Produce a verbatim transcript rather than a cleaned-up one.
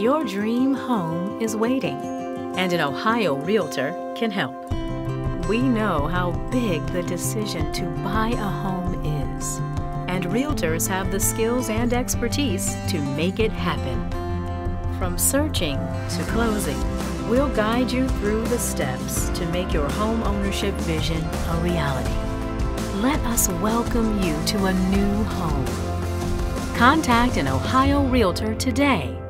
Your dream home is waiting, and an Ohio Realtor can help. We know how big the decision to buy a home is, and Realtors have the skills and expertise to make it happen. From searching to closing, we'll guide you through the steps to make your home ownership vision a reality. Let us welcome you to a new home. Contact an Ohio Realtor today